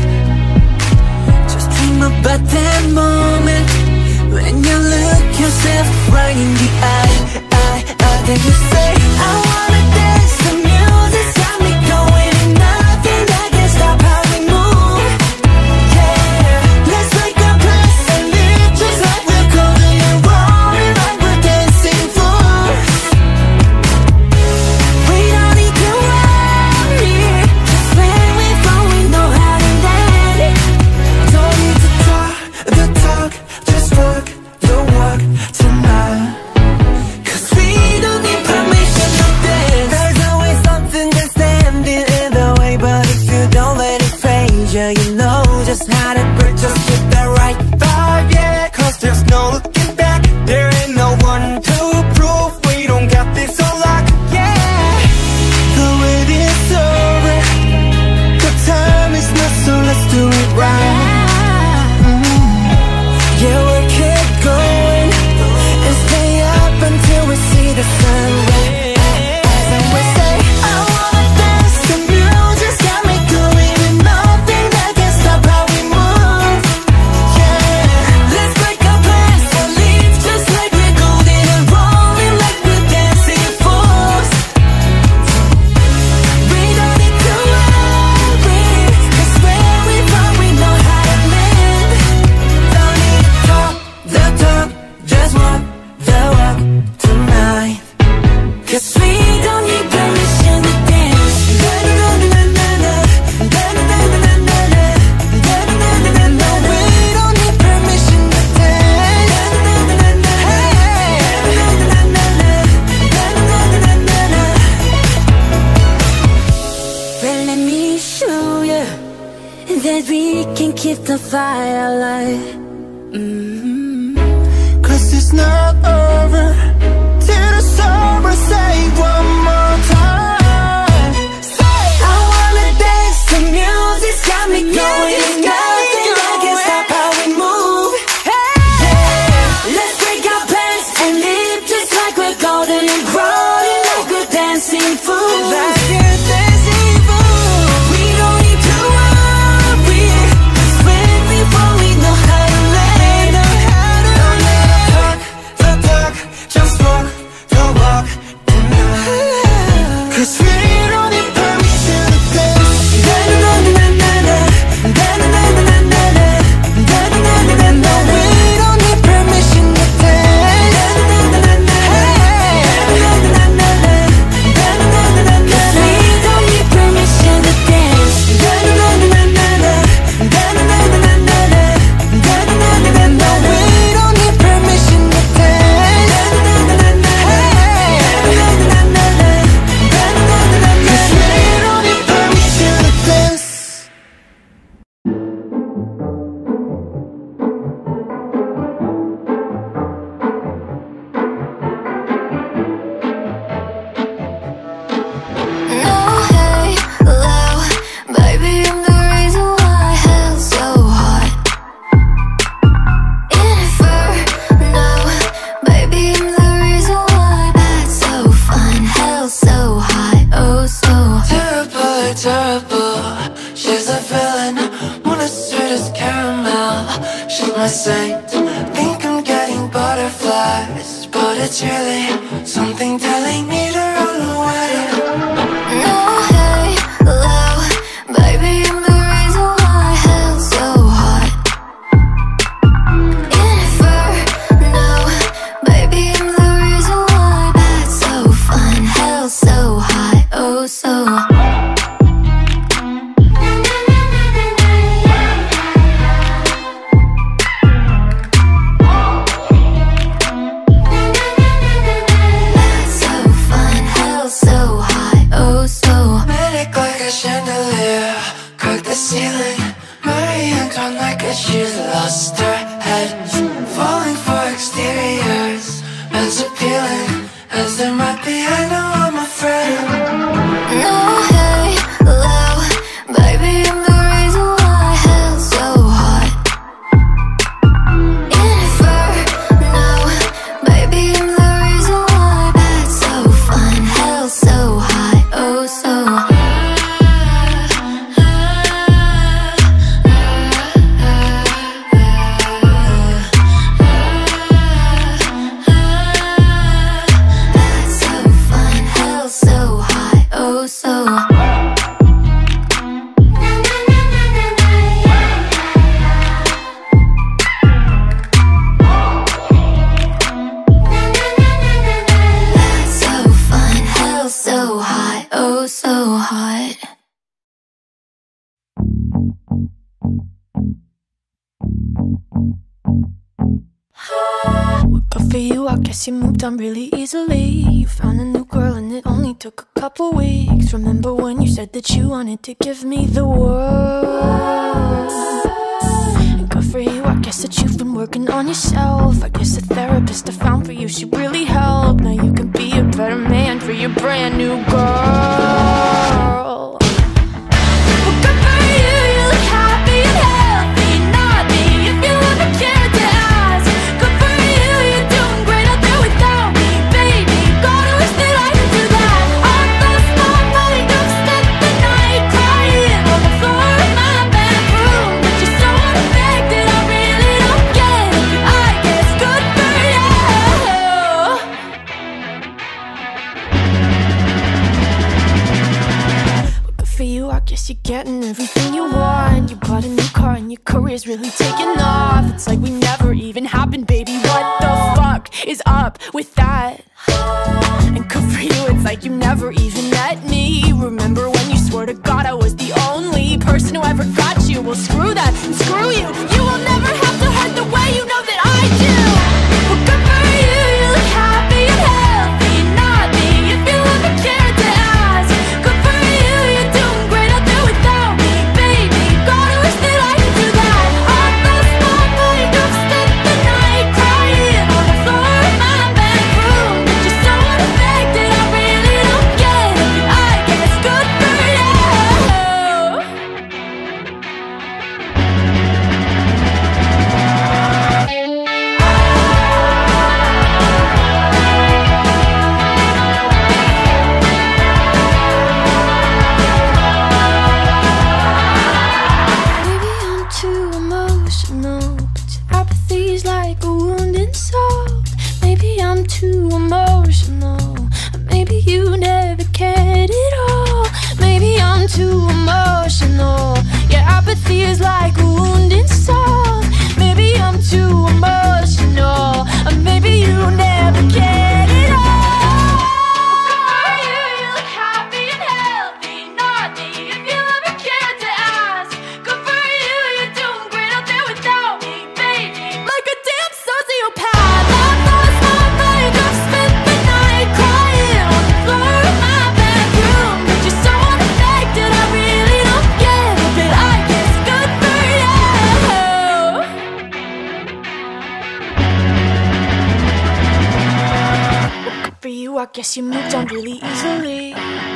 just dream about that moment when you look yourself right in the eye, eye, eye. Then you say, I wanna dance, the music's got me going, and nothing that can stop how we move. Yeah, let's make a place and live just like we're golden and rolling like we're dancing fools. We don't need to worry, just when we fall we know how to land. Don't need to talk the talk, just walk the walk tonight. Cause we don't need permission to dance. There's always something that's standing in the way, but if you don't let it phase you, you know just how to break. Just get that right vibe, yeah. Cause there's no looking back. There ain't no one to prove we don't got this on lock, yeah. The wait is over, the time is not, so let's do it right. Yeah, we'll keep going and stay up until we see the sun rise. And we say, I wanna dance, the music's got me going, and nothing that can stop how we move. Yeah, let's break our plans and leave just like we're golden and rolling like we're dancing fools. We don't need to worry, cause when we fall we know how to land. Don't need to talk the talk, just walk the walk tonight. Cause we don't need permission to dance. Da-da-da-da-da-da, da-da-da-da-da-da, da-da-da-da-da-da. We don't need permission to dance. Da-da-da-da-da-da, da-da-da-da-da-da. Well, let me show you that we can keep the fire alive. Cause it's not over till the summer, say one more time. Say, I wanna dance, the music's got me going, and nothing that can stop how we move. Yeah, let's break our plans and live just like we're golden and rolling like we're dancing fools. Like we're dancing fools. We don't need to worry, cause when we fall we know how to land. Don't let the talk, the talk, just walk the walk tonight. Cause we don't need permission to dance. Da-da-da-da-da-da, da-da-da-da-da-da, da-da-da-da-da-da. We don't need permission to dance. Da-da-da-da-da-da, da-da-da-da-da-da, da-da-da-da-da-da. Cause we don't need permission to dance. Da-da-da-da-da-da, da-da-da-da-da-da, da-da-da-da-da-da. We don't need permission to dance. Da-da-da-da-da-da, da-da-da-da-da-da, da-da-da-da-da. Cause we don't need permission to dance. No, hey, low, baby, I'm the reason why hell's so hot. Inferno, baby, I'm the reason why that's so fun. Hell's so hot, oh so hot. Terrible, terrible, she's a villain, one as sweet as caramel. She's my saint, think I'm getting butterflies, but it's really something telling me to run away. No, hey, low, baby, I'm the reason why hell's so hot. Inferno, baby, I'm the reason why that's so fun. Hell's so hot, oh so hot. That's so fun, hell's so hot, oh so hot. Manic like a chandelier, crack the ceiling. Marie Antoinette like a she's lost her head. Falling for exteriors, as appealing as there might be, I know I'm afraid. No halo, baby, I'm the reason why hell's so hot. Inferno, baby, I'm the reason why that's so fun. Hell's so hot, oh so hot. For you, I guess you moved on really easily. You found a new girl and it only took a couple weeks. Remember when you said that you wanted to give me the world? And good for you, I guess that you've been working on yourself. I guess the therapist I found for you, she really helped. Now you can be a better man for your brand new girl. Well, good for you, you look happy and healthy. Not me, if you ever cared to ask. Good for you, you're doing great out there without me, baby. Gotta wish that I could do that. I lost my mind, I've spent the night crying on the floor of my bedroom. But you're so unaffected, I really don't get it. I guess good for you. Well, good for you, I guess you're getting everything you want. You bought a new car and your career's really taking off. It's like we never even happened, baby. What the fuck is up with that? And good for you, it's like you never even met me. Remember when you swore to God I was the only person who ever got you? Well, screw that and screw you. You will never have to hurt the way you know that I do. Well, good for you, you look happy and healthy. Not me, if you ever cared to ask. Good for you, you're doing great out there without me, baby. Gotta wish that I could do that. I lost my mind, I've spent the night crying on the floor of my bedroom. But you're so unaffected, I really don't get it. I guess good for you. Maybe I'm too emotional, but your apathy's like a wounded soul. Maybe I'm too emotional, maybe you never cared at all. Maybe I'm too emotional, your apathy is like a wounded soul. Maybe I'm too emotional, maybe you never cared at all. Good for you, you look happy and healthy. Not me, if you ever cared to ask. Good for you, you're doing great out there without me, baby. Like a damn sociopath, I've lost my mind. I've spent the night crying on the floor of my bedroom. But you're so unaffected, I really don't get it. But I guess good for you. Good for you, I guess you moved on really easily.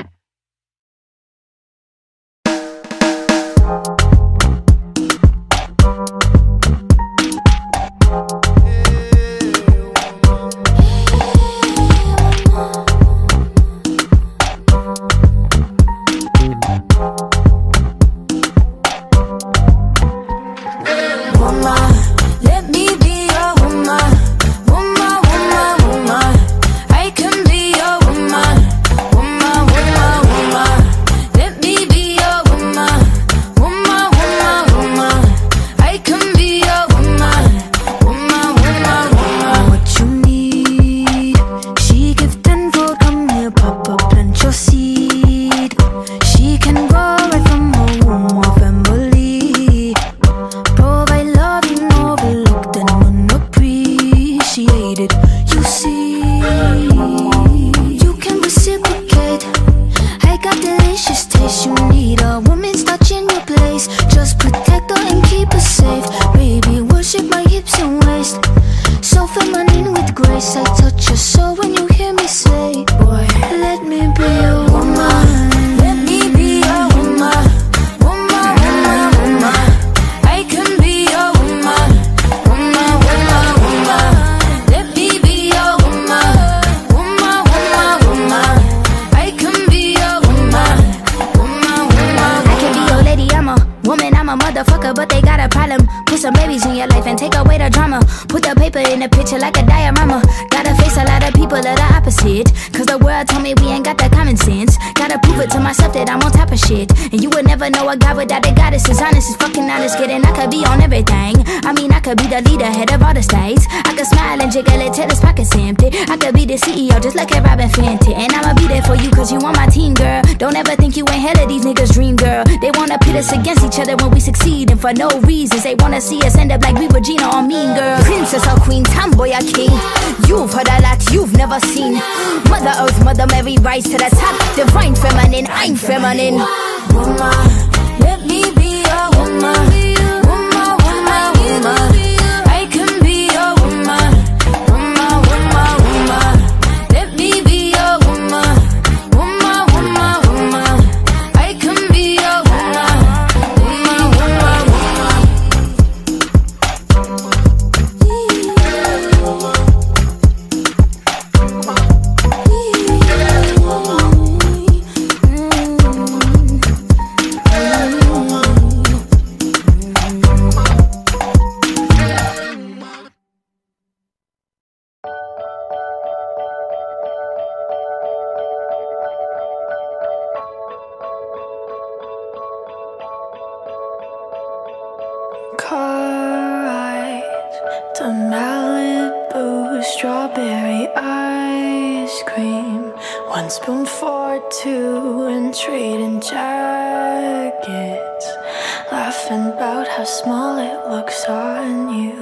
Woman, let me be your woman. Woman, woman, woman. I can be your woman. Woman, woman, woman. Let me be your woman. Woman, woman, woman. I can be your woman. Woman, woman, woman. What you need, she give ten for. Come here, Papa, plant your seed. She can grow right from her womb or family. Provide loving overlooked and unappreciated. You see, you can reciprocate. I got delicious taste. You need a woman's touch in your place. Just protect her and keep her safe. Baby, worship my hips and waist. So feminine with grace. I touch your soul when you hear me say paper in a picture like a diorama. Gotta face a lot of people that are opposite, cause the world told me we ain't got that common sense. Gotta prove it to myself that I'm on top of shit. And you would never know a guy without a goddess is honest, is fucking honest. Kidding, I could be on everything. I mean, I could be the leader, head of all the states. I could smile and jiggle it till his pockets empty. I could be the C E O just like a Robin Fenty. And I'ma be there for you cause you on my team, girl. Don't ever think you ain't hell of these niggas' dream, girl. They wanna pit us against each other when we succeed, and for no reasons. They wanna see us end up like we Regina or Mean Girl. Princess or queen, tomboy or king, you've heard a lot you've never seen. Mother Earth, Mother Mary, rise to the top. Divine feminine, I'm feminine. Woman, let me be a woman. Woman, woman, woman. I can be a woman. Woman, woman, woman. Let me be a woman. Woman, woman, woman. I can be a woman. Woman, woman, woman. Car ride to Malibu, strawberry ice cream, one spoon for two, and trading jackets, laughing about how small it looks on you.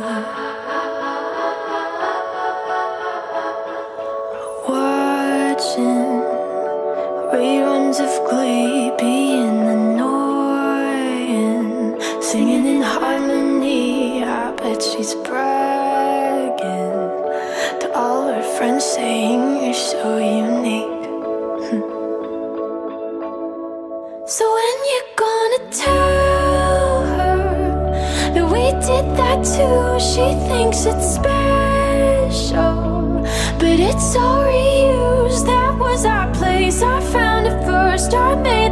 Watching reruns of Glee, being annoying, singing in harmony. I bet she's bragging to all her friends, saying you're so unique. So when you gonna tell her that we did that too? She thinks it's special, but it's all reused. That was our place, I found it first, I made